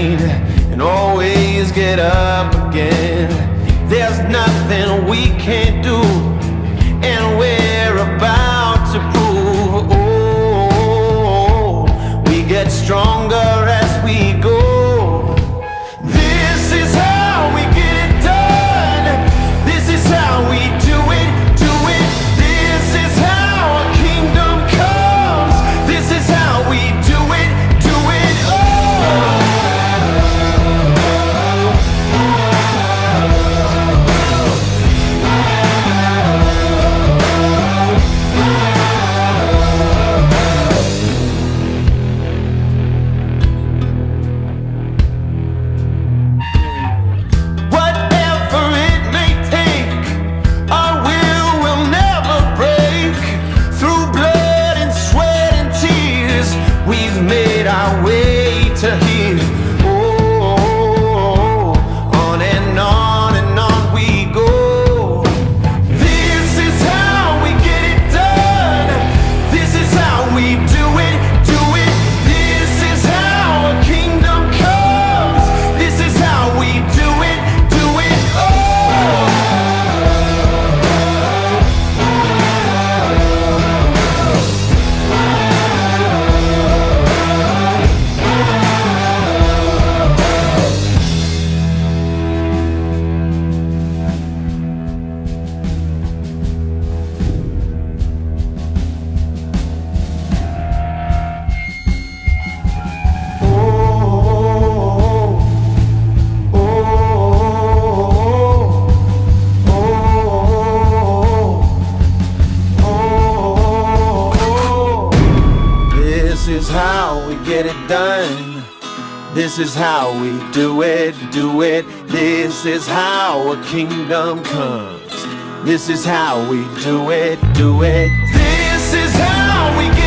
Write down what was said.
pain and always get up again. There's nothing we can't do, and we're about to prove. Oh, we get stronger as we go. This is how we get it done. This is how we do it, do it. This is how a kingdom comes. This is how we do it, do it. Oh. Made our way to here. Oh, on and on we go. This is how we get it done. This is how we do it, do it. This is how a kingdom comes. This is how we do it, do it. Oh. This is how we get it done. This is how we do it, do it. This is how a kingdom comes. This is how we do it, do it. This is how we get